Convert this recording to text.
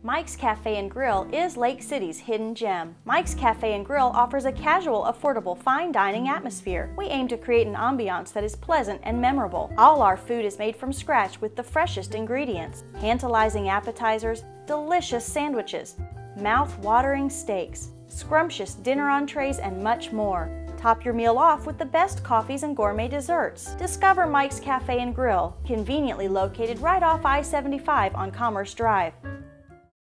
Mike's Cafe and Grill is Lake City's hidden gem. Mike's Cafe and Grill offers a casual, affordable, fine dining atmosphere. We aim to create an ambiance that is pleasant and memorable. All our food is made from scratch with the freshest ingredients. Tantalizing appetizers, delicious sandwiches, mouth-watering steaks, scrumptious dinner entrees, and much more. Top your meal off with the best coffees and gourmet desserts. Discover Mike's Cafe and Grill, conveniently located right off I-75 on Commerce Drive.